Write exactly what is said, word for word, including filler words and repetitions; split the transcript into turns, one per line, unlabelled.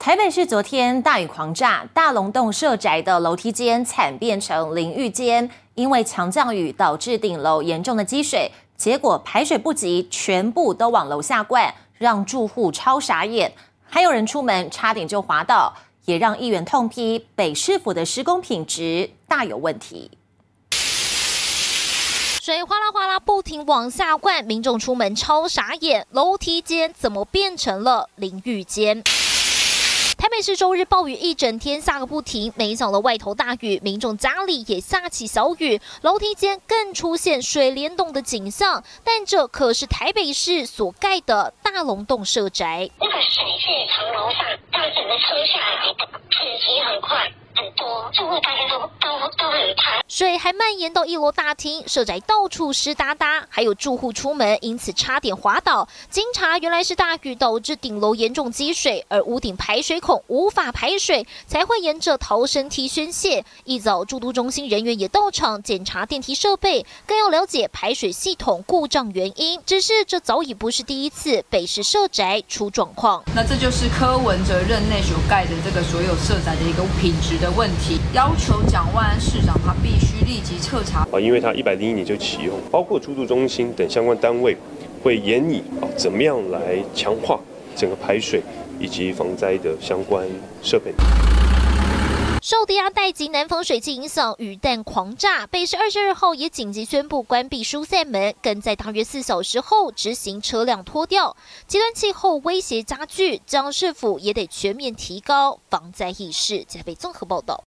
台北市昨天大雨狂炸，大龙洞社宅的楼梯间惨变成淋浴间，因为强降雨导致顶楼严重的积水，结果排水不及，全部都往楼下灌，让住户超傻眼。还有人出门差点就滑倒，也让议员痛批北市府的施工品质大有问题。
水哗啦哗啦不停往下灌，民众出门超傻眼，楼梯间怎么变成了淋浴间？台北市周日暴雨一整天下个不停，没想到外头大雨，民众家里也下起小雨，楼梯间更出现水帘洞的景象。但这可是台北市所盖的大龙洞社宅，
那个水是从楼上到整个冲下来的，体积很快。 很多住户大家都都都很怕，
水还蔓延到一楼大厅，社宅到处湿哒哒，还有住户出门因此差点滑倒。经查，原来是大雨导致顶楼严重积水，而屋顶排水孔无法排水，才会沿着逃生梯宣泄。一早，住都中心人员也到场检查电梯设备，更要了解排水系统故障原因。只是这早已不是第一次北市社宅出状况。
那这就是柯文哲任内所盖的这个所有社宅的一个品质的 问题，要求蒋万安市长他必须立即彻查
啊，因为他一百零一年就启用，包括住都中心等相关单位会研拟啊，怎么样来强化整个排水以及防灾的相关设备。
受低压带及南风水气影响，雨弹狂炸。北市二十二号也紧急宣布关闭疏散门，更在大约四小时后执行车辆拖吊。极端气候威胁加剧，将市府也得全面提高防灾意识。台北综合报道。